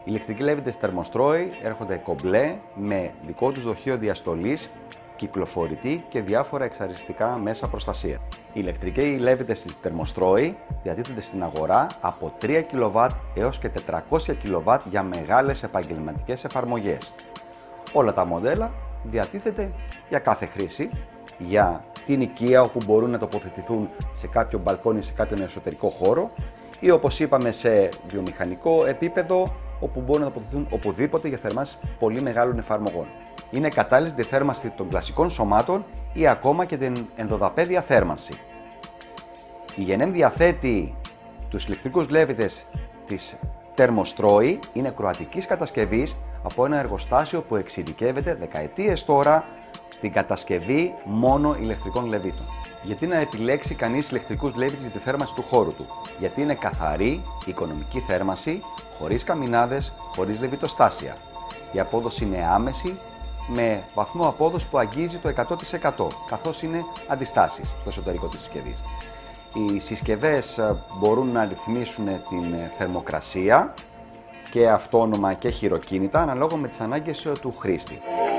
Οι ηλεκτρικοί λέβητες θερμοστρόοι έρχονται κομπλέ με δικό τους δοχείο διαστολής, κυκλοφορητή και διάφορα εξαριστικά μέσα προστασία. Οι ηλεκτρικοί λέβητες στις θερμοστρόοι διατίθενται στην αγορά από 3 kW έως και 400 kW για μεγάλες επαγγελματικές εφαρμογές. Όλα τα μοντέλα διατίθεται για κάθε χρήση, για την οικία όπου μπορούν να τοποθετηθούν σε κάποιο μπαλκόνι, σε κάποιον εσωτερικό χώρο ή όπως είπαμε σε βιομηχανικό επίπεδο όπου μπορούν να τοποθετηθούν οπουδήποτε για θερμάνσεις πολύ μεγάλων εφαρμογών. Είναι κατάλληλη τη θέρμανση των κλασικών σωμάτων ή ακόμα και την ενδοδαπέδια θέρμανση. Η Genem διαθέτει τους ηλεκτρικούς λέβητες της Thermostroy, είναι κροατικής κατασκευής από ένα εργοστάσιο που εξειδικεύεται δεκαετίες τώρα στην κατασκευή μόνο ηλεκτρικών λεβίτων. Γιατί να επιλέξει κανείς ηλεκτρικούς λέβητες για τη θέρμανση του χώρου του? Γιατί είναι καθαρή, οικονομική θέρμανση, χωρίς καμινάδες, χωρίς λεβιτοστάσια. Η απόδοση είναι άμεση, με βαθμό απόδοση που αγγίζει το 100%, καθώς είναι αντιστάσεις στο εσωτερικό της συσκευής. Οι συσκευές μπορούν να ρυθμίσουν την θερμοκρασία και αυτόνομα και χειροκίνητα, αναλόγως με τις ανάγκες του χρήστη.